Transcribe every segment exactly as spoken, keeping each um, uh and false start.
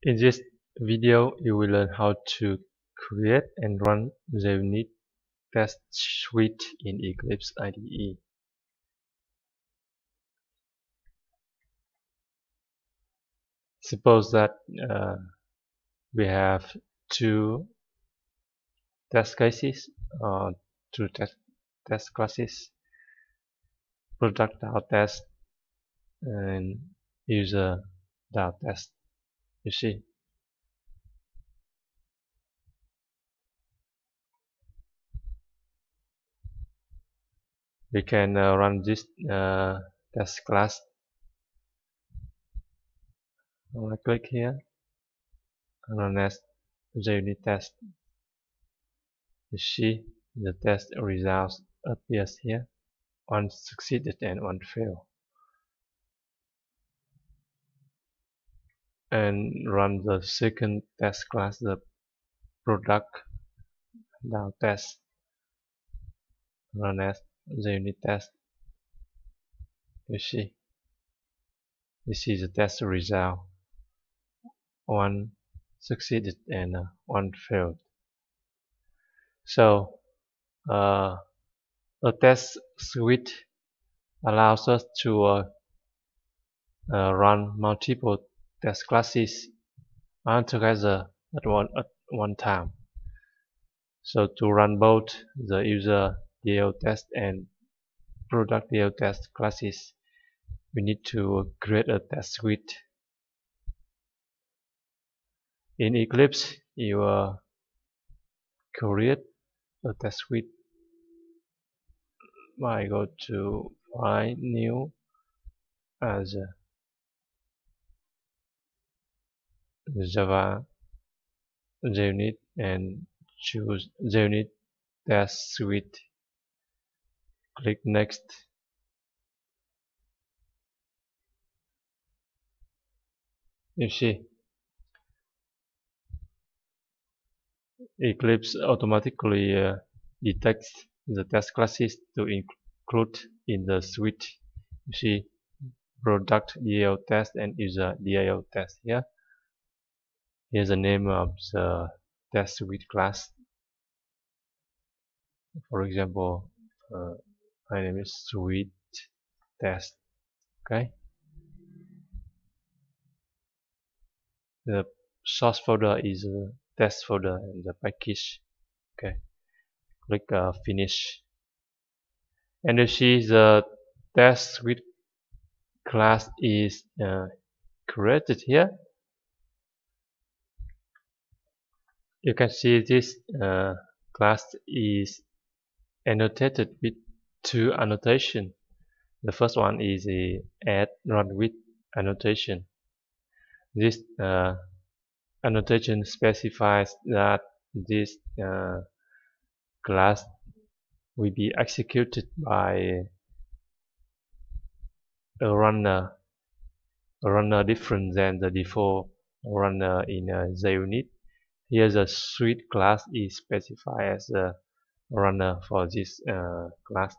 In this video, you will learn how to create and run the JUnit test suite in Eclipse I D E. Suppose that uh, we have two test cases or two test, test classes, product.test and user.test. You see, we can uh, run this uh, test class. I click here, run as JUnit test. You see the test results appears here. One succeeded and one failed. And run the second test class, the product now test, run as JUnit test. You see, this is the test result. One succeeded and uh, one failed. So uh, a test suite allows us to uh, uh, run multiple test classes all together at one at one time. So to run both the user D A O test and product D A O test classes, we need to create a test suite. In Eclipse, you uh, create a test suite by go to File, New, as a Java JUnit and choose JUnit test suite. Click Next. You see, Eclipse automatically uh, detects the test classes to include in the suite. You see, product D A O test and user D A O test here. Here's the name of the test suite class. For example, uh, my name is suite test. Okay. The source folder is a test folder and the package. Okay. Click uh, Finish. And you see the test suite class is uh, created here. You can see this uh, class is annotated with two annotations. The first one is the add run with annotation. This uh, annotation specifies that this uh, class will be executed by a runner, a runner different than the default runner in uh, JUnit. Here the suite class is specified as a runner for this uh, class.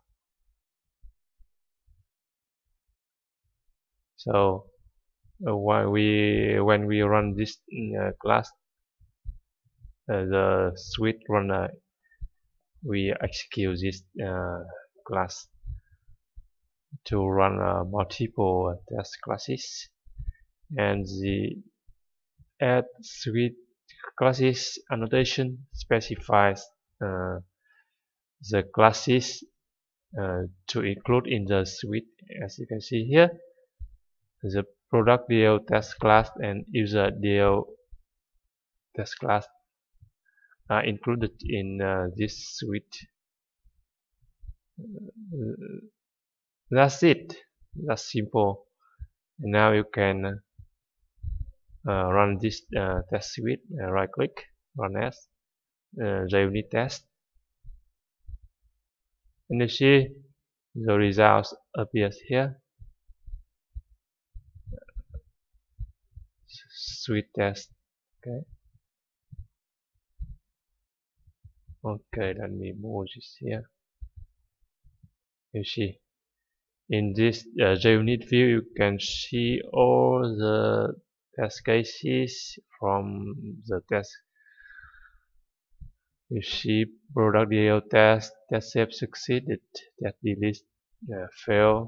So uh, when we when we run this uh, class, uh, the suite runner, we execute this uh, class to run uh, multiple test classes, and the add suite classes annotation specifies uh, the classes uh, to include in the suite. As you can see here, the product D A O test class and user D A O test class are included in uh, this suite. Uh, that's it. That's simple. And now you can uh, run this uh, test suite. Uh, right click, run as uh, JUnit test, and you see the results appears here. Suite test. Okay. Okay, let me move this here. You see, in this uh, JUnit view, you can see all the test cases from the test. You see product D L test, test save succeeded, test delete uh, fail,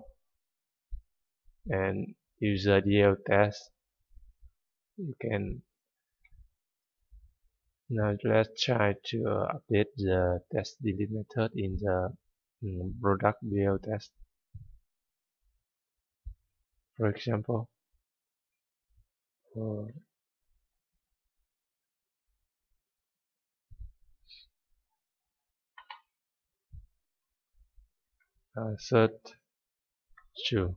and user D L test. You can now let's try to uh, update the test delete method in the um, product D L test. For example, for uh, search true,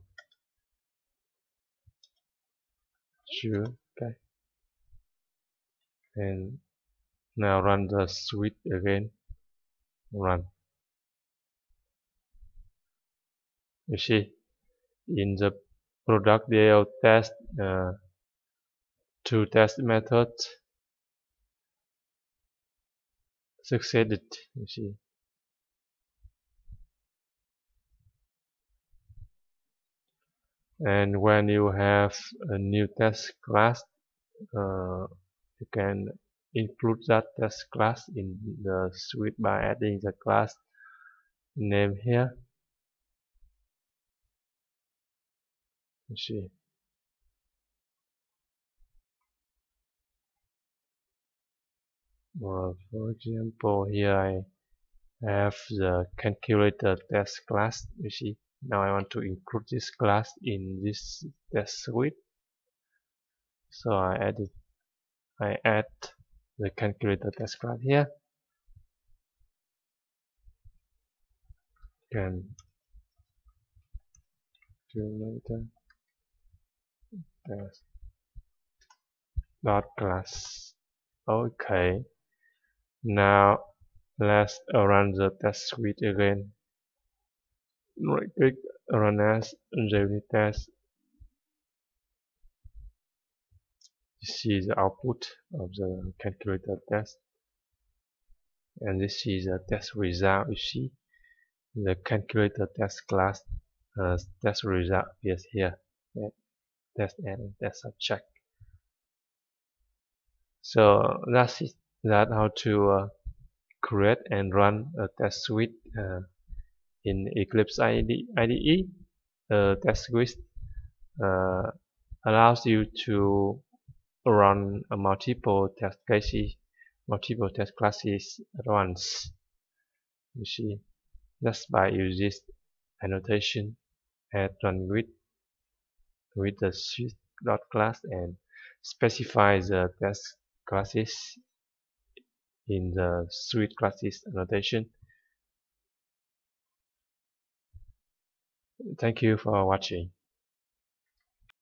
true, okay, and now run the suite again. Run. You see, in the product D L test, uh, two test methods succeeded. You see, and when you have a new test class, uh, you can include that test class in the suite by adding the class name here. You see, well, for example, here I have the calculator test class. You see, now I want to include this class in this test suite, so I added I add the calculator test class here. Calculator test dot class. Okay, now let's run the test suite again. Right click, run as JUnit test. You see the output of the calculator test, and this is the test result. You see the calculator test class uh, test result appears here. Test and test subject. So that's it. That's how to uh, create and run a test suite uh, in Eclipse I D E. Uh, test suite uh, allows you to run a multiple test cases, multiple test classes at once. You see, just by using this annotation add run with with the suite dot class and specify the test classes in the suite classes annotation. Thank you for watching.